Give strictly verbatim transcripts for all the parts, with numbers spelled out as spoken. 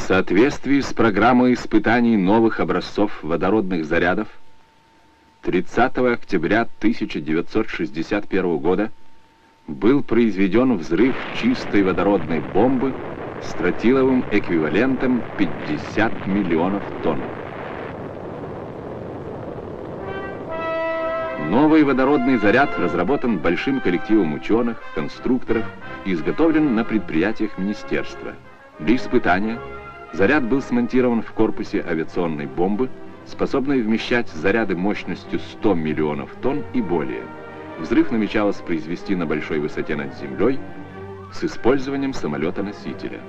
соответствии с программой испытаний новых образцов водородных зарядов тридцатого октября тысяча девятьсот шестьдесят первого года был произведен взрыв чистой водородной бомбы с тротиловым эквивалентом пятьдесят миллионов тонн. Новый водородный заряд разработан большим коллективом ученых, конструкторов и изготовлен на предприятиях министерства. Для испытания заряд был смонтирован в корпусе авиационной бомбы, способной вмещать заряды мощностью сто миллионов тонн и более. Взрыв намечалось произвести на большой высоте над землей с использованием самолета-носителя.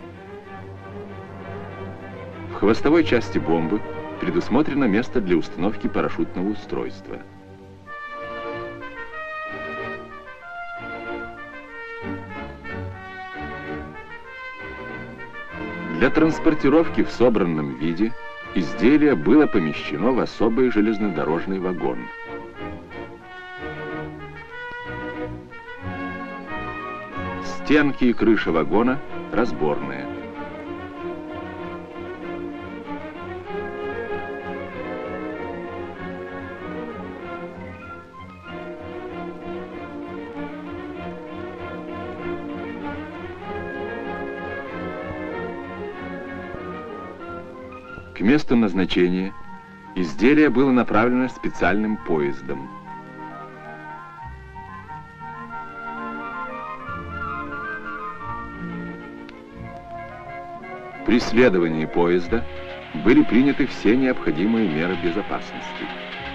В хвостовой части бомбы предусмотрено место для установки парашютного устройства. Для транспортировки в собранном виде изделие было помещено в особый железнодорожный вагон. Стенки и крыша вагона разборные. К месту назначения изделие было направлено специальным поездом. При следовании поезда были приняты все необходимые меры безопасности.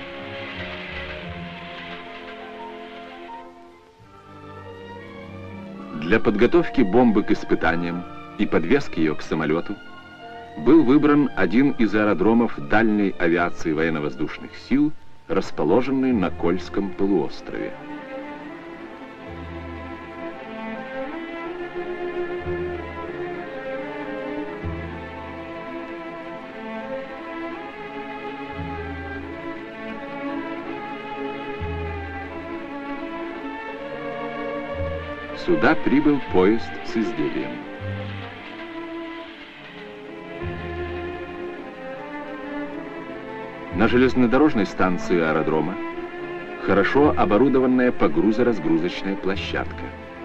Для подготовки бомбы к испытаниям и подвески ее к самолету был выбран один из аэродромов дальней авиации военно-воздушных сил, расположенный на Кольском полуострове. Сюда прибыл поезд с изделием. На железнодорожной станции аэродрома хорошо оборудованная погрузо-разгрузочная площадка.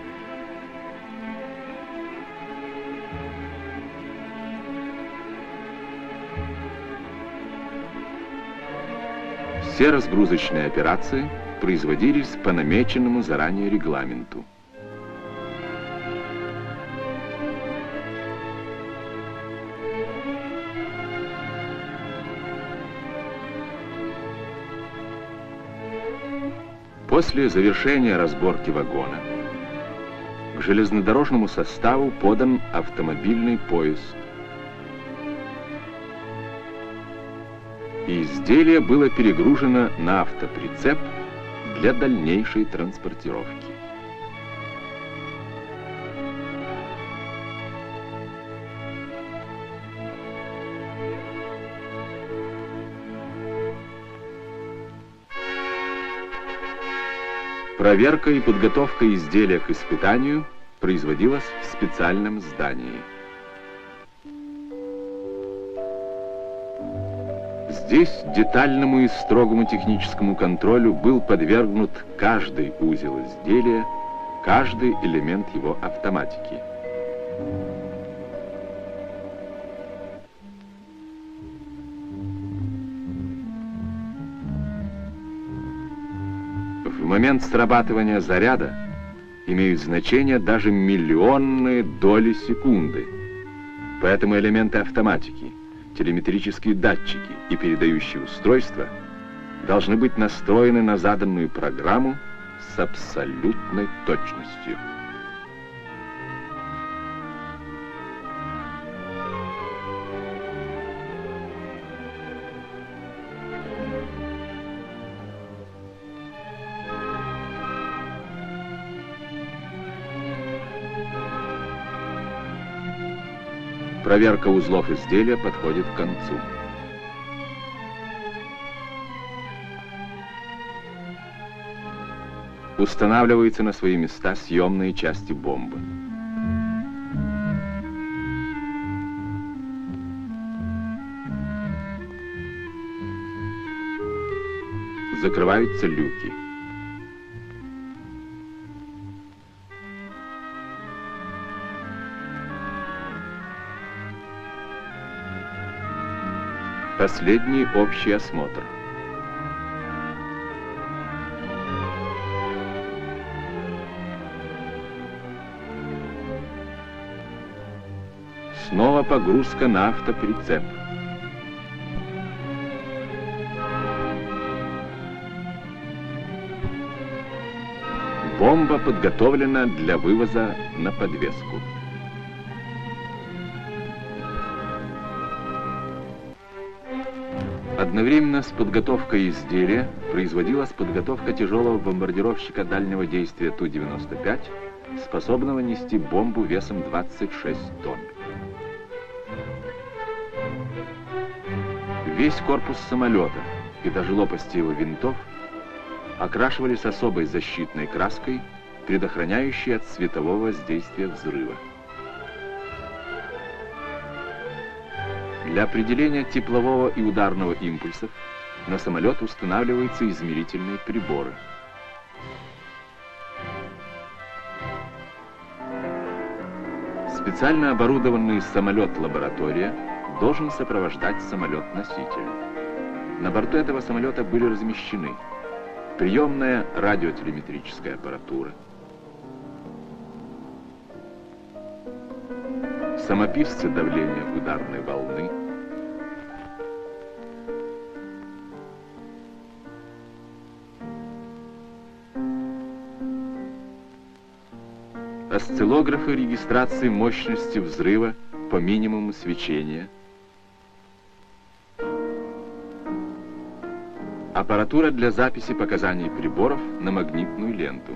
Все разгрузочные операции производились по намеченному заранее регламенту. После завершения разборки вагона к железнодорожному составу подан автомобильный поезд. И изделие было перегружено на автоприцеп для дальнейшей транспортировки. Проверка и подготовка изделия к испытанию производилась в специальном здании. Здесь детальному и строгому техническому контролю был подвергнут каждый узел изделия, каждый элемент его автоматики. В момент срабатывания заряда имеют значение даже миллионные доли секунды. Поэтому элементы автоматики, телеметрические датчики и передающие устройства должны быть настроены на заданную программу с абсолютной точностью. Проверка узлов изделия подходит к концу. Устанавливаются на свои места съемные части бомбы. закрываются люки. Последний общий осмотр. Снова погрузка на автоприцеп. Бомба подготовлена для вывоза на подвеску. Одновременно с подготовкой изделия производилась подготовка тяжелого бомбардировщика дальнего действия Ту девяносто пять, способного нести бомбу весом двадцать шесть тонн. Весь корпус самолета и даже лопасти его винтов окрашивались особой защитной краской, предохраняющей от светового воздействия взрыва. Для определения теплового и ударного импульсов на самолет устанавливаются измерительные приборы. Специально оборудованный самолет-лаборатория должен сопровождать самолет-носитель. На борту этого самолета были размещены приемная радиотелеметрическая аппаратура, самописцы давления ударной волны, осциллографы регистрации мощности взрыва по минимуму свечения, аппаратура для записи показаний приборов на магнитную ленту.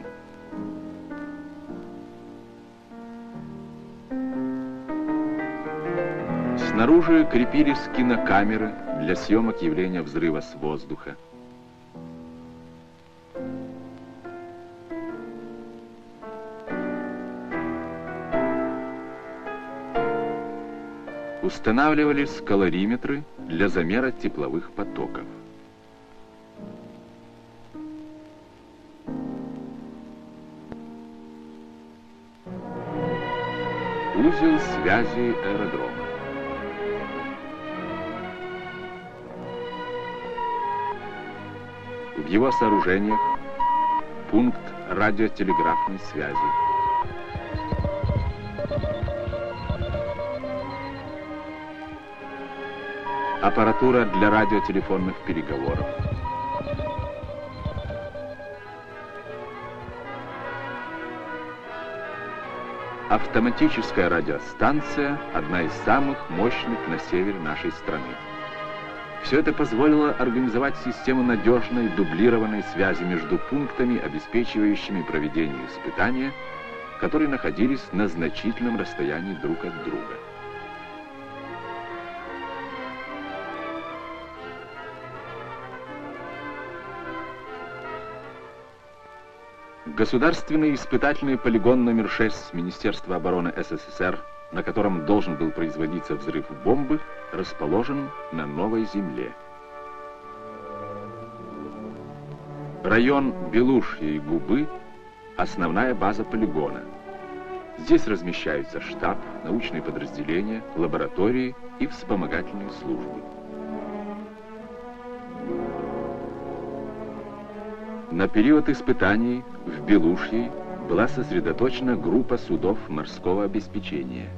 Снаружи крепились кинокамеры для съемок явления взрыва с воздуха. Устанавливались калориметры для замера тепловых потоков. Узел связи аэродрома. В его сооружениях пункт радиотелеграфной связи. Аппаратура для радиотелефонных переговоров. Автоматическая радиостанция – одна из самых мощных на севере нашей страны. Все это позволило организовать систему надежной дублированной связи между пунктами, обеспечивающими проведение испытания, которые находились на значительном расстоянии друг от друга. Государственный испытательный полигон номер шесть Министерства обороны СССР, на котором должен был производиться взрыв бомбы, расположен на Новой Земле. Район Белушья и Губы – основная база полигона. Здесь размещаются штаб, научные подразделения, лаборатории и вспомогательные службы. На период испытаний в Белушьей была сосредоточена группа судов морского обеспечения.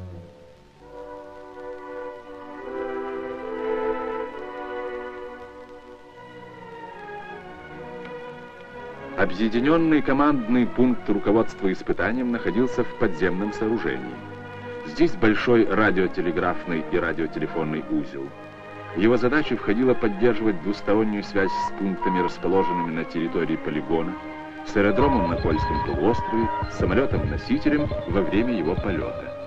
Объединенный командный пункт руководства испытанием находился в подземном сооружении. Здесь большой радиотелеграфный и радиотелефонный узел. В его задачу входило поддерживать двустороннюю связь с пунктами, расположенными на территории полигона, с аэродромом на Кольском полуострове, с самолетом-носителем во время его полета.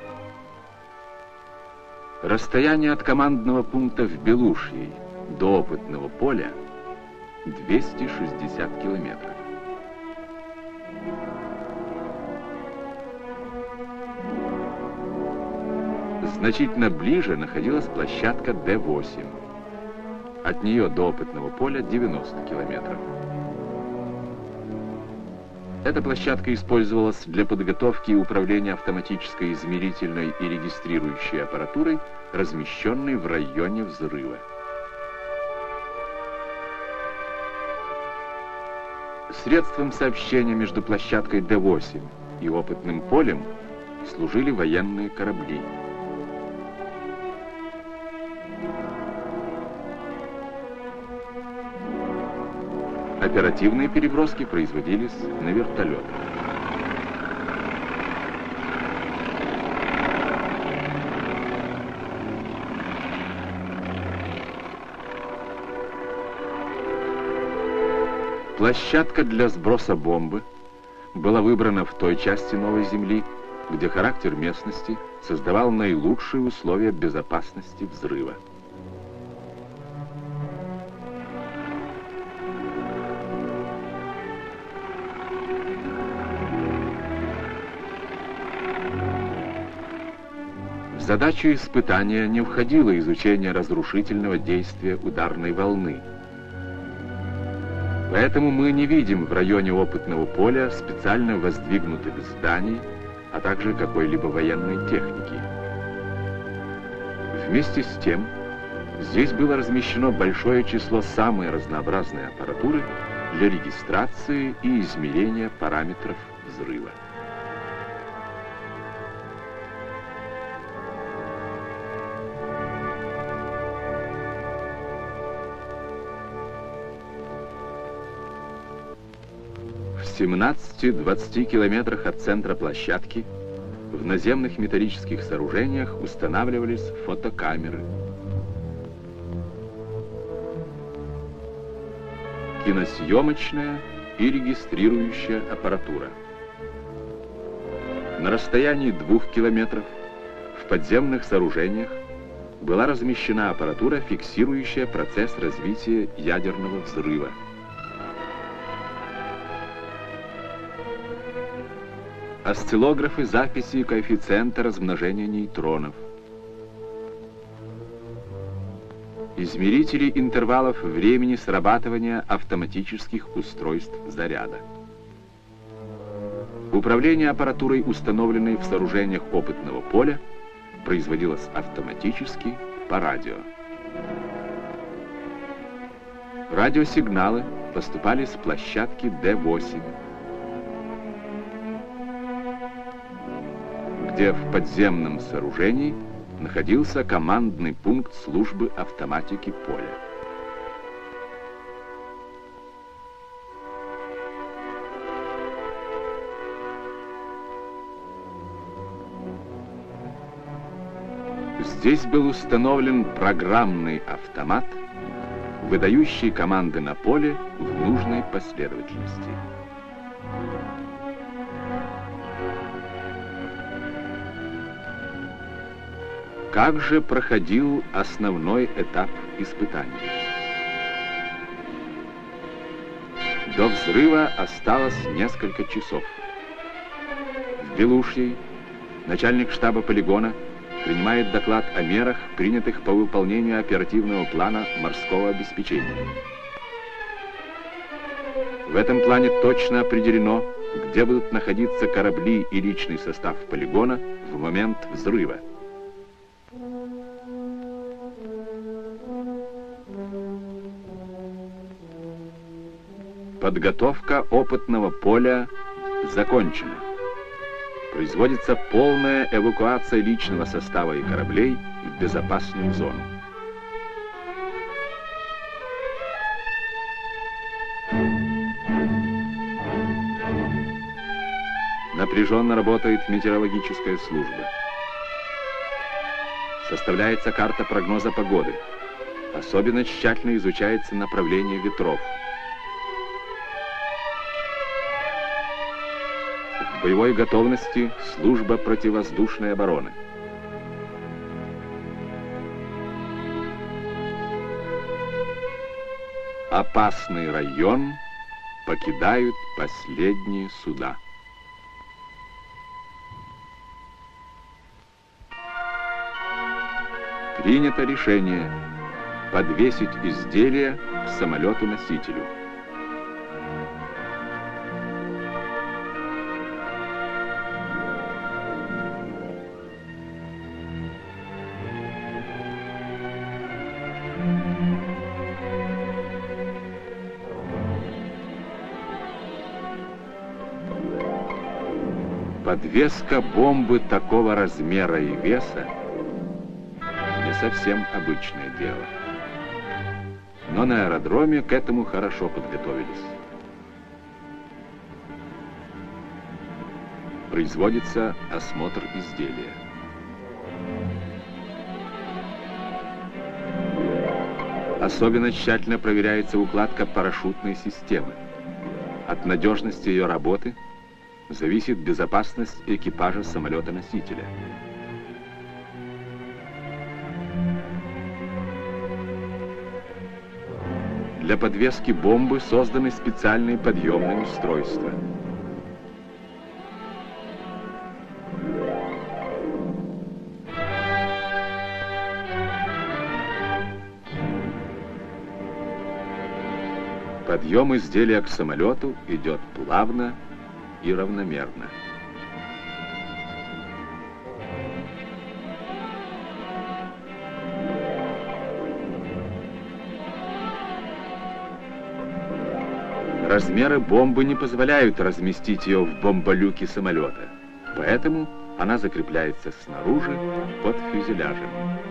Расстояние от командного пункта в Белушьей до опытного поля двести шестьдесят километров. Значительно ближе находилась площадка Д восемь. От нее до опытного поля девяносто километров. Эта площадка использовалась для подготовки и управления автоматической измерительной и регистрирующей аппаратурой, размещенной в районе взрыва. Средством сообщения между площадкой Д восемь и опытным полем служили военные корабли. Оперативные переброски производились на вертолетах. Площадка для сброса бомбы была выбрана в той части Новой Земли, где характер местности создавал наилучшие условия безопасности взрыва. В задачу испытания не входило изучение разрушительного действия ударной волны. Поэтому мы не видим в районе опытного поля специально воздвигнутых зданий, а также какой-либо военной техники. Вместе с тем, здесь было размещено большое число самой разнообразной аппаратуры для регистрации и измерения параметров взрыва. В семнадцати-двадцати километрах от центра площадки в наземных металлических сооружениях устанавливались фотокамеры, киносъемочная и регистрирующая аппаратура. На расстоянии двух километров в подземных сооружениях была размещена аппаратура, фиксирующая процесс развития ядерного взрыва. Осциллографы записи коэффициента размножения нейтронов. Измерители интервалов времени срабатывания автоматических устройств заряда. Управление аппаратурой, установленной в сооружениях опытного поля, производилось автоматически по радио. Радиосигналы поступали с площадки Д восемь, где в подземном сооружении находился командный пункт службы автоматики поля. Здесь был установлен программный автомат, выдающий команды на поле в нужной последовательности. Как же проходил основной этап испытаний? До взрыва осталось несколько часов. В Белушьей начальник штаба полигона принимает доклад о мерах, принятых по выполнению оперативного плана морского обеспечения. В этом плане точно определено, где будут находиться корабли и личный состав полигона в момент взрыва. Подготовка опытного поля закончена. Производится полная эвакуация личного состава и кораблей в безопасную зону. Напряженно работает метеорологическая служба. Составляется карта прогноза погоды. Особенно тщательно изучается направление ветров. В боевой готовности служба противовоздушной обороны. Опасный район покидают последние суда. Принято решение подвесить изделие к самолету-носителю. Подвеска бомбы такого размера и веса не совсем обычное дело. Но на аэродроме к этому хорошо подготовились. Производится осмотр изделия. Особенно тщательно проверяется укладка парашютной системы. От надежности ее работы зависит безопасность экипажа самолета-носителя. Для подвески бомбы созданы специальные подъемные устройства. Подъем изделия к самолету идет плавно и равномерно. Размеры бомбы не позволяют разместить ее в бомболюке самолета, поэтому она закрепляется снаружи под фюзеляжем.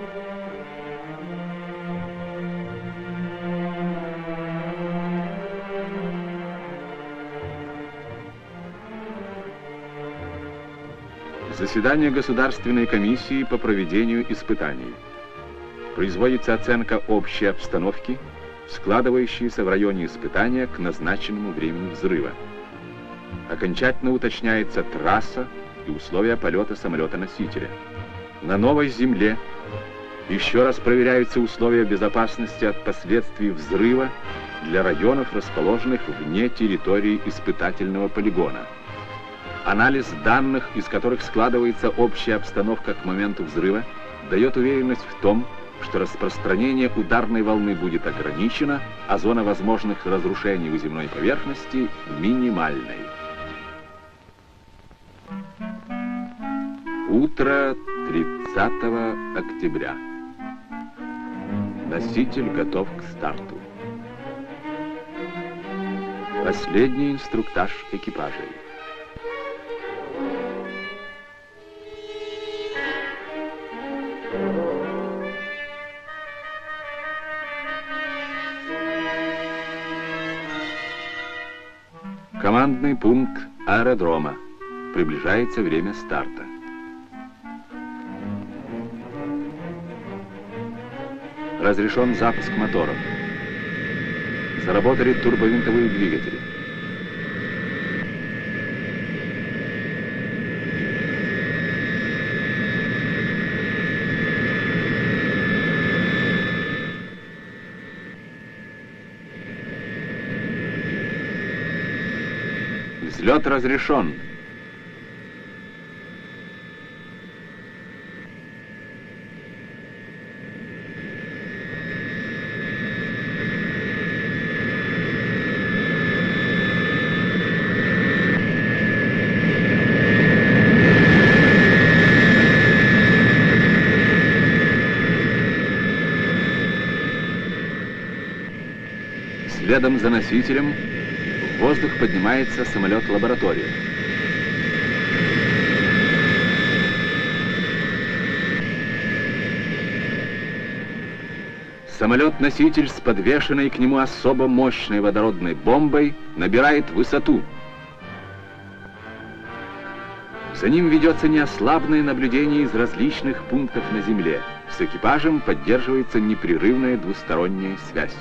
Заседание Государственной комиссии по проведению испытаний. Производится оценка общей обстановки, складывающейся в районе испытания к назначенному времени взрыва. Окончательно уточняется трасса и условия полета самолета-носителя. На новой земле еще раз проверяются условия безопасности от последствий взрыва для районов, расположенных вне территории испытательного полигона. Анализ данных, из которых складывается общая обстановка к моменту взрыва, дает уверенность в том, что распространение ударной волны будет ограничено, а зона возможных разрушений у земной поверхности минимальной. Утро тридцатого октября. Носитель готов к старту. Последний инструктаж экипажей. Командный пункт аэродрома. Приближается время старта. Разрешен запуск моторов. Заработали турбовинтовые двигатели. Взлет разрешен. Следом за носителем в воздух поднимается самолет-лаборатория. Самолет-носитель с подвешенной к нему особо мощной водородной бомбой набирает высоту. За ним ведется неослабное наблюдение из различных пунктов на Земле. С экипажем поддерживается непрерывная двусторонняя связь.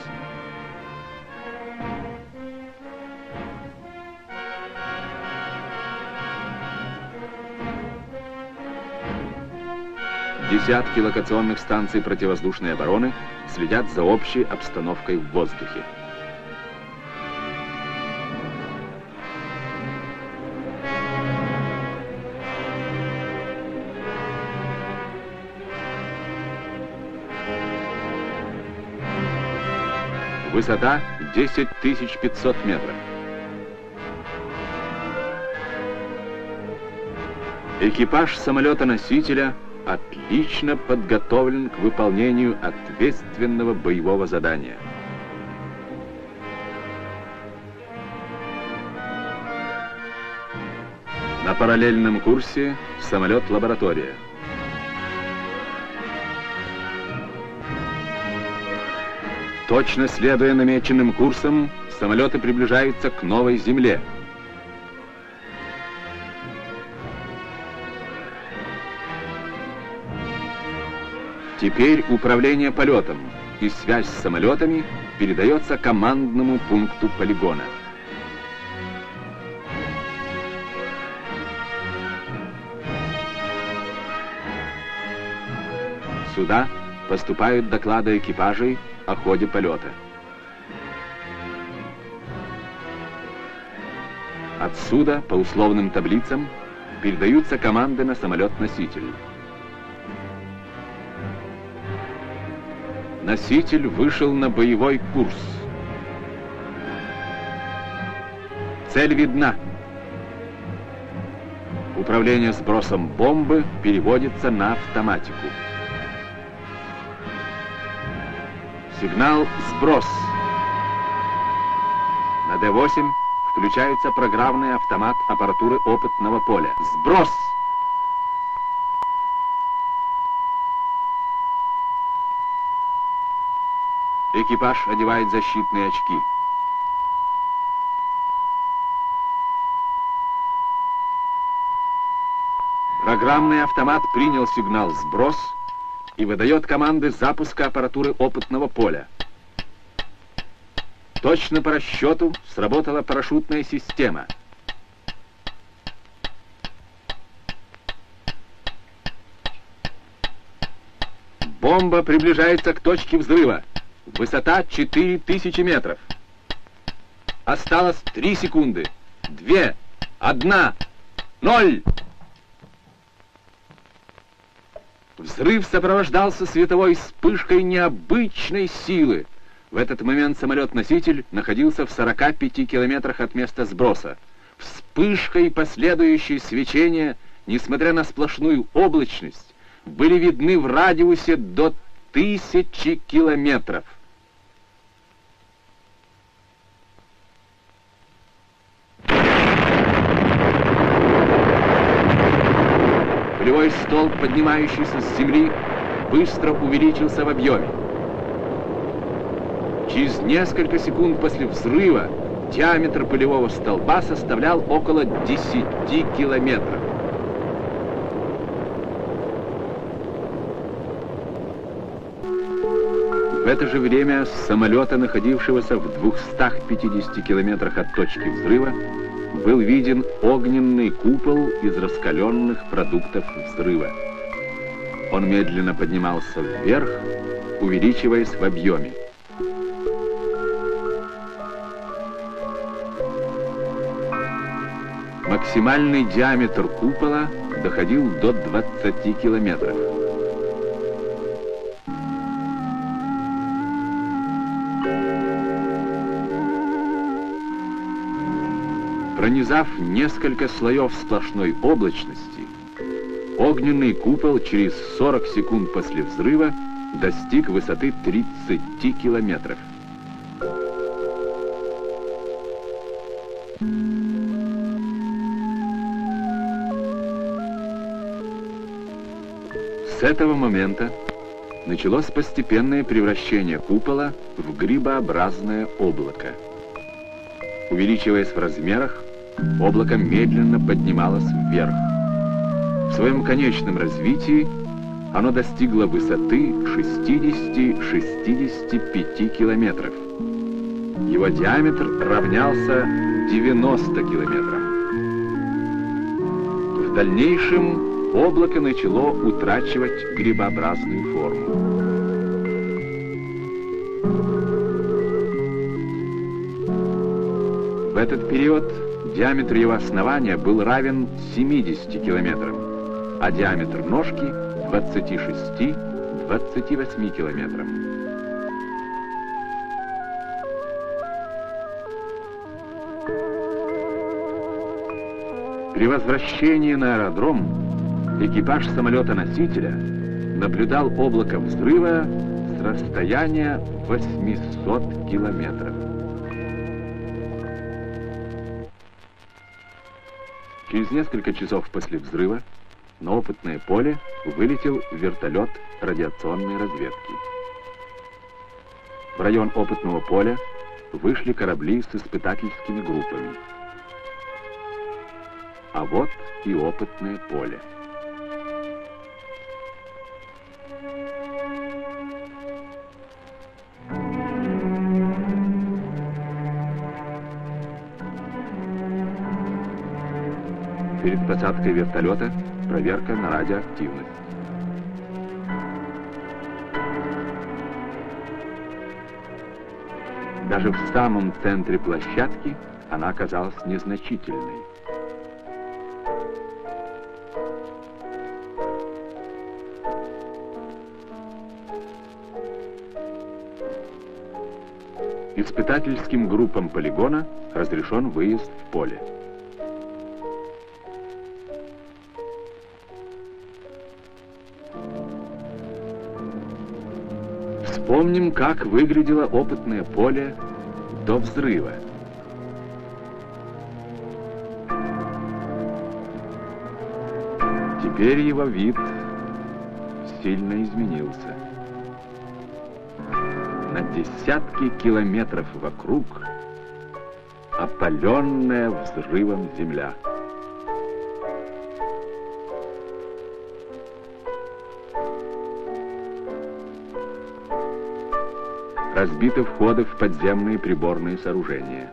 Десятки локационных станций противовоздушной обороны следят за общей обстановкой в воздухе. Высота десять тысяч пятьсот метров. Экипаж самолета-носителя отлично подготовлен к выполнению ответственного боевого задания. На параллельном курсе самолет-лаборатория. Точно следуя намеченным курсам, самолеты приближаются к новой Земле. Теперь управление полетом и связь с самолетами передается командному пункту полигона. Сюда поступают доклады экипажей о ходе полета. Отсюда, по условным таблицам, передаются команды на самолет-носитель. Носитель вышел на боевой курс. Цель видна. Управление сбросом бомбы переводится на автоматику. Сигнал «Сброс». На Д восемь включается программный автомат аппаратуры опытного поля. «Сброс». Экипаж одевает защитные очки. Программный автомат принял сигнал «Сброс» и выдает команды запуска аппаратуры опытного поля. Точно по расчету сработала парашютная система. Бомба приближается к точке взрыва. Высота четыре тысячи метров. Осталось три секунды. Две, одна, ноль. Взрыв сопровождался световой вспышкой необычной силы. В этот момент самолет-носитель находился в сорока пяти километрах от места сброса. Вспышка и последующее свечение, несмотря на сплошную облачность, были видны в радиусе до тысячи километров. Полевой столб, поднимающийся с земли, быстро увеличился в объеме. Через несколько секунд после взрыва диаметр полевого столба составлял около десяти километров. В это же время с самолета, находившегося в двухстах пятидесяти километрах от точки взрыва, был виден огненный купол из раскаленных продуктов взрыва. Он медленно поднимался вверх, увеличиваясь в объеме. Максимальный диаметр купола доходил до двадцати километров. Пронизав несколько слоев сплошной облачности, огненный купол через сорок секунд после взрыва достиг высоты тридцати километров. С этого момента началось постепенное превращение купола в грибообразное облако. Увеличиваясь в размерах, облако медленно поднималось вверх. В своем конечном развитии оно достигло высоты шестидесяти-шестидесяти пяти километров. Его диаметр равнялся девяноста километрам. В дальнейшем облако начало утрачивать грибообразную форму. В этот период диаметр его основания был равен семидесяти километрам, а диаметр ножки — двадцати шести — двадцати восьми километрам. При возвращении на аэродром экипаж самолета-носителя наблюдал облако взрыва с расстояния восьмисот километров. Через несколько часов после взрыва на опытное поле вылетел вертолет радиационной разведки. В район опытного поля вышли корабли с испытательскими группами. А вот и опытное поле. Перед посадкой вертолета проверка на радиоактивность. Даже в самом центре площадки она оказалась незначительной. Испытательским группам полигона разрешен выезд в поле. Вспомним, как выглядело опытное поле до взрыва. Теперь его вид сильно изменился. На десятки километров вокруг опаленная взрывом земля. Разбиты входы в подземные приборные сооружения.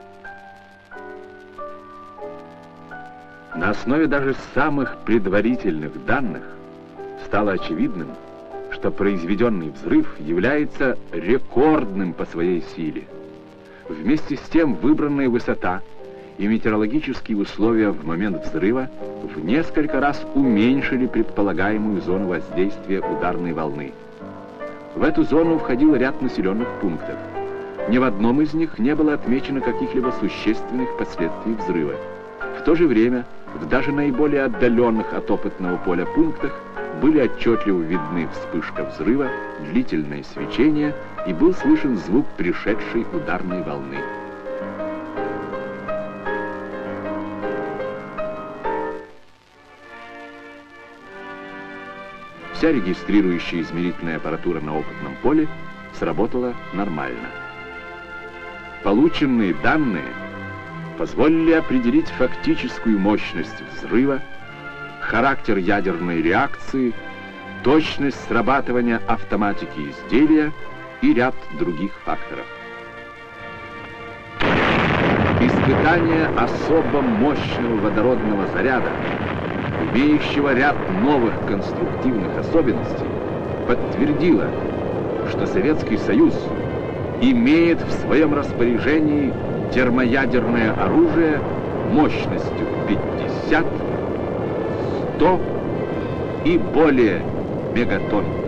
На основе даже самых предварительных данных стало очевидным, что произведенный взрыв является рекордным по своей силе. Вместе с тем выбранная высота и метеорологические условия в момент взрыва в несколько раз уменьшили предполагаемую зону воздействия ударной волны. В эту зону входил ряд населенных пунктов. Ни в одном из них не было отмечено каких-либо существенных последствий взрыва. В то же время в даже наиболее отдаленных от опытного поля пунктах были отчетливо видны вспышка взрыва, длительное свечение и был слышен звук пришедшей ударной волны. Вся регистрирующая измерительная аппаратура на опытном поле сработала нормально. Полученные данные позволили определить фактическую мощность взрыва, характер ядерной реакции, точность срабатывания автоматики изделия и ряд других факторов. Испытание особо мощного водородного заряда, имеющего ряд новых конструктивных особенностей, подтвердило, что Советский Союз имеет в своем распоряжении термоядерное оружие мощностью пятьдесят, сто и более мегатонн.